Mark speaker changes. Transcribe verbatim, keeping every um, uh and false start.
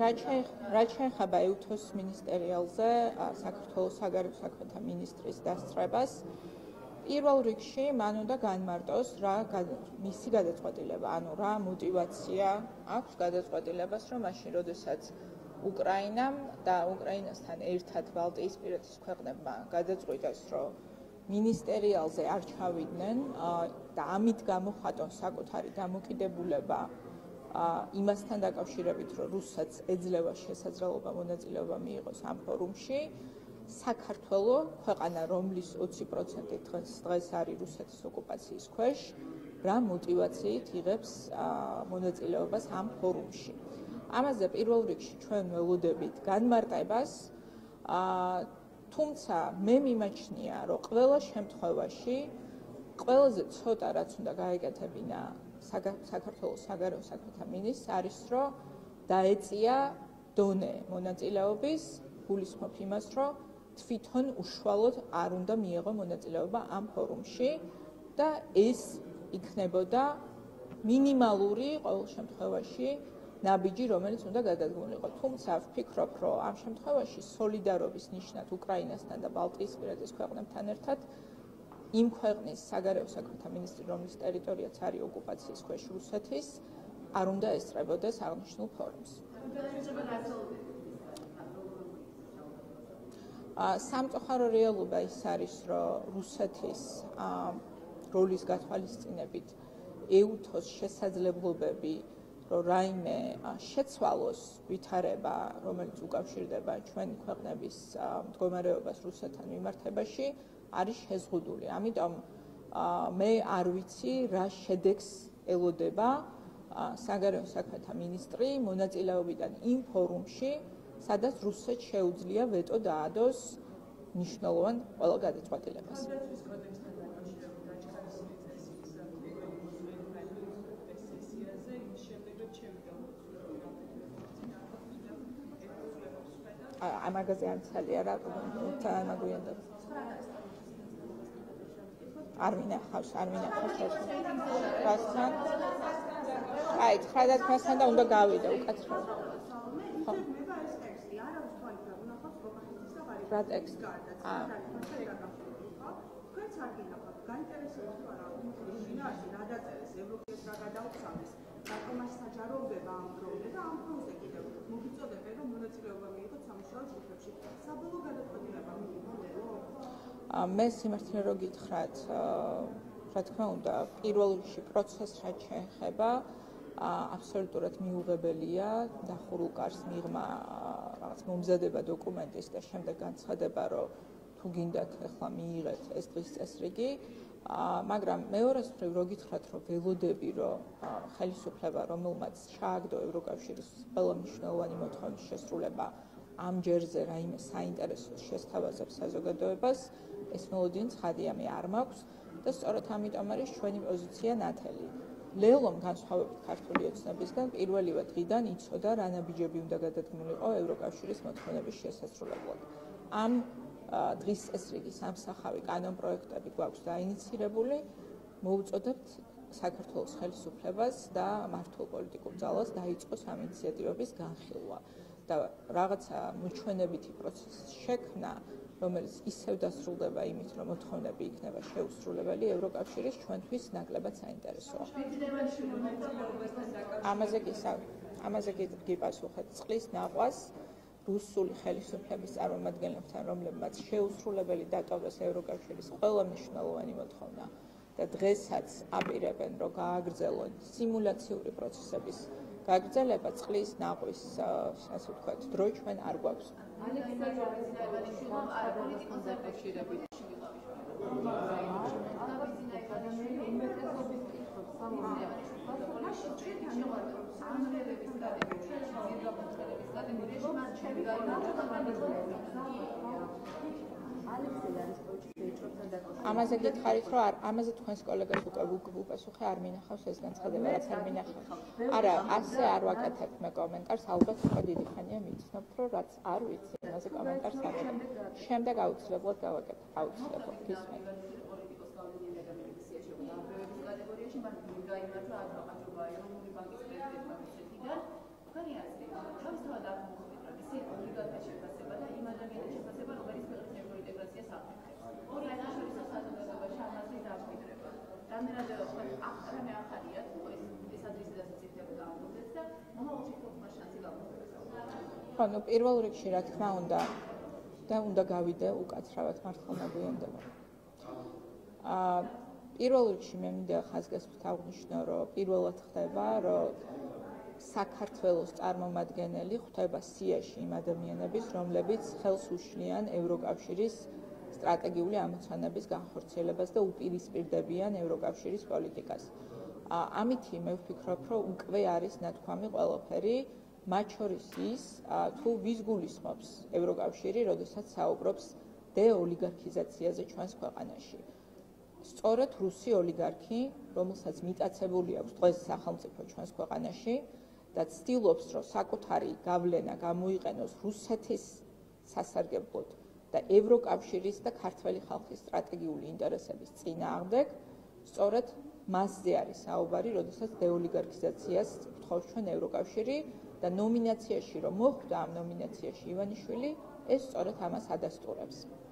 Speaker 1: რაც შეეხება ეუთოს მინისტერიალზე საქართველოს საგარეო საქმეთა მინისტრის დასწრებას, პირველ რიგში მან უნდა განმარტოს რა მისი გადაწყვეტილება, ანუ რა мотиваცია აქვს გადაწყვეტილებას, რომ მაშინ, როდესაც უკრაინამ და უკრაინასთან ერთად ბალტიისპირეთის ქვეყნებმა გადაწყვიტეს, რომ მინისტერიალზე არ ჩავიდნენ და ამით გამოხატონ საკუთარი დამოკიდებულება იმასთან დაკავშირებით, რომ რუსეთს ეძლევა შესაძლებლობა მონაწილეობა მიიღოს ამ ფორუმში, საქართველო, ქვეყანა, რომლის ოცი პროცენტი დღეს დღეს არის რუსეთის ოკუპაციის ქვეშ, რა мотиваციით იღებს მონაწილეობას ამ ფორუმში. ამაზე პირველ რიგში ჩვენ ველოდებით განმარტებას, თუმცა მე მიმაჩნია, რომ ყველა შემთხვევაში ყველაზე ცოტა რაც უნდა გაეკეთებინა საქართველოს საგარეო საქმეთა მინისტრს არის, რომ დაეწია დონე მონაწილეობის, გულისხმობ იმას, რომ თვითონ უშუალოდ არ უნდა მიეღო მონაწილეობა ამ ფორუმში და ეს იქნებოდა მინიმალური ყოველ შემთხვევაში ნაბიჯი, რომელიც უნდა გადადგმულიყო. თუმცა ვფიქრობ, რომ ამ შემთხვევაში სოლიდარობის ნიშნად უკრაინასთან და ბალტიისპირეთის ქვეყნებთან ერთად იმ ქვეყნის საგარეო საქმეთა მინისტრი, რომლის ტერიტორიაც არის ოკუპაციის ქვეშ რუსეთის, არ უნდა ესწრებოდეს აღნიშნულ ფორუმს. სამწუხარო რეალობა ის არის, რომ რუსეთის როლის გათვალისწინებით ეუთოს შესაძლებლობები, რომ რაიმე შეცვალოს ვითარება, რომელიც უკავშირდება ჩვენი ქვეყნების მდგომარეობას რუსეთთან მიმართებაში, არის შეზღუდული. ამიტომ მე არ ვიცი, რა შედეგს ელოდება საგარეო საქმეთა მინისტრი მონაწილეობიდან იმ ფორუმში, სადაც რუსეთს შეუძლია ვეტო დაადოს მნიშვნელოვან ყველა გადაწყვეტილებას. ამაგაზე არ ცალია რა თანაგვიანდა. არ მინახავს, არ მინახავს ეს. რასთან? აი, ხრადად მასთან და უნდა გავიდე უკაცრავად. ხო. რა ტექსტი? აა. თქვენც არ გინახავთ, გაინტერესებთ თუ არა, ინჟინერში რა დაწერეს, ევროპის რა გადაუხსნეს, საკომას საჯაროდება ამ დროზე და ამ დროზე კიდევ მოგიწოდებენ, რომ მონაწილეობა მიიღოთ სამუშაო ჯგუფებში. საბოლოო გადაწყვეტილება მიიღო? მე სიმართლე რო გითხრათ, რა თქმა უნდა, პირველ რიგში პროცესს რაც შეეხება, აბსოლუტურად მიუღებელია დახურულ კარს მიღმა რაღაც მომზადება დოკუმენტის და შემდეგ განცხადება, რომ თუ გინდათ ახლა მიიღეთ ეს დღის წესრიგი, მაგრამ მეორეს მხრივ რო გითხრათ, რომ ველოდები, რომ ხელისუფლება, რომელმაც ჩააგდო ევროკავშირის ყველა მნიშვნელოვანი მოთხოვნის შესრულება ამ ჯერზე რაიმე საინტერესო შესთავაზებს საზოგადოებას, ეს მელოდინი ცხადია, მე არ მაქვს და სწორედ ამიტომ არის ჩვენი პოზიცია ნათელი. ლელომ განსხვავებით ქართული ოცნებისგან პირველივე დღიდან იცოდა რა ნაბიჯები უნდა გადადგმულიყო ევროკავშირის მოთხოვნების შესასრულებლად. ამ დღის წესრიგის ამსახავი კანონპროექტები გვაქვს დაინიცირებული, მოვუწოდებთ საქართველოს ხელისუფლებას და მართულ პოლიტიკურ ძალას დაიწყოს ამ ინიციატივების განხილვა და რაღაცა მოჩვენებითი პროცესის შექმნა, რომელიც ისევ დასრულდება იმით, რომ მოთხოვნები იქნება შეუსრულებელი, ევროკავშირის ჩვენთვის ნაკლებად საინტერესოა. ამაზე კი ამაზე კი გიპასუხეთ წყლის ნაყვას რუსული ხელისუფლების წარმომადგენლებთან, რომლებმაც შეუსრულებელი დატოვეს ევროკავშირის ყველა მნიშვნელოვანი მოთხოვნა და დღესაც აპირებენ, რომ გააგრძელონ სიმულაციური პროცესების გაგრძელება, წყლის ნაყვის, ასე ვთქვათ, დრო ჩვენ არ გვაქვს. ამაზე გითხარით, რომ არ ამაზე თქვენს კოლეგას უკვე უპასუხე, არ მინახავს ეს განცხადება, რაც არ მინახავს. არა, ასე არ ვაკეთებ მე კომენტარს, ალბათ უკვე დიდი ხანია მიცნობთ, რომ რაც არ ვიცი, ამაზე კომენტარს არ ვაკეთებ. შემდეგ აუცილებლად გავაკეთებ, აუცილებლად გისმენთ.
Speaker 2: რამდენად ახალი ახალია თუ ეს ეს ადრესი დასაცინდება გამოვიდეს და მომავალში თქმა შანსი გამოგვიდეს.
Speaker 3: ხო, ნუ პირველ რიგში რა თქმა უნდა და უნდა გავიდე უკაცრავად მართლა მოგვიანდება. აა პირველ რიგში მე მინდა ხაზგასმით აღვნიშნო, რომ პირველად ხდება, რომ საქართველოს წარმომადგენელი ხვდება სიაში იმ ადამიანების, რომლებიც ხელს უშლიან ევროკავშირის სტრატეგიული ამოცანების განხორციელებას და უპირისპირდებიან ევროკავშირის პოლიტიკას. ამითი მე ვფიქრობ, რომ უკვე არის ნათქვამი ყველაფერი, მათ შორის ის, თუ ვის გულისხმობს ევროკავშირი, როდესაც საუბრობს დეოლიგარქიზაციაზე ჩვენს ქვეყანაში. სწორედ რუსი ოლიგარქი, რომელსაც მიტაცებული აქვს დღეს სახელმწიფო ჩვენს ქვეყანაში და ცდილობს, რომ საკუთარი გავლენა გამოიყენოს რუსეთის სასარგებლოდ და ევროკავშირის და ქართველი ხალხის სტრატეგიული ინტერესების წინააღმდეგ, სწორედ მასზე არის საუბარი, როდესაც დეოლიგარქიზაციას გვთხოვს ჩვენ ევროკავშირი და ნომინაციაში რომ მოხვდა ამ ნომინაციაში ივანიშვილი, ეს სწორედ ამას ადასტურებს.